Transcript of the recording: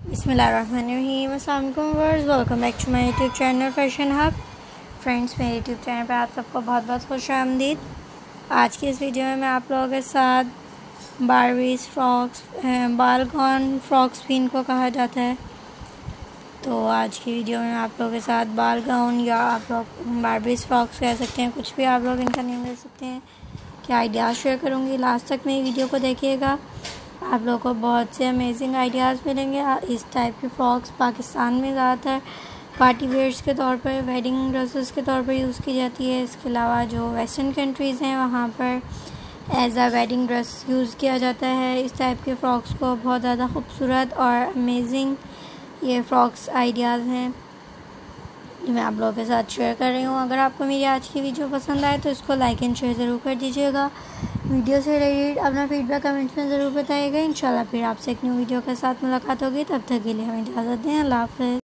बिस्मिल्लाहिर्रहमानिर्रहीम। अस्सलाम वालेकुम viewers, welcome back to my YouTube channel Fashion Hub. Friends, मेरे यूट्यूब चैनल पर आप सबको बहुत बहुत खुश आमदीद। आज की इस वीडियो में मैं आप लोगों के साथ Barbies frocks, ball gown frocks भी इनको कहा जाता है, तो आज की वीडियो में आप लोगों के साथ बाल गाउन या आप लोग बारबीज फ्रॉक्स कह सकते हैं, कुछ भी आप लोग इनका नेम दे सकते हैं, कि आइडियाज़ शेयर करूँगी। लास्ट तक मेरी वीडियो को देखिएगा, आप लोगों को बहुत से अमेजिंग आइडियाज़ मिलेंगे। इस टाइप की फ़्रॉक्स पाकिस्तान में ज़्यादातर पार्टी वेयर्स के तौर पर, वेडिंग ड्रेसेस के तौर पर यूज़ की जाती है। इसके अलावा जो वेस्टर्न कंट्रीज़ हैं वहाँ पर as a wedding dress use किया जाता है। इस टाइप के फ़्रॉक्स को बहुत ज़्यादा खूबसूरत और अमेजिंग ये फ़्रॉक्स आइडियाज़ हैं जो मैं आप लोगों के साथ शेयर कर रही हूँ। अगर आपको मेरी आज की वीडियो पसंद आए तो इसको लाइक एंड शेयर ज़रूर कर दीजिएगा। वीडियो से रिलेटेड अपना फीडबैक कमेंट्स में ज़रूर बताइएगा। इंशाल्लाह फिर आपसे एक न्यू वीडियो के साथ मुलाकात होगी। तब तक के लिए हमें इजाज़त दें। अल्लाह हाफ़िज़।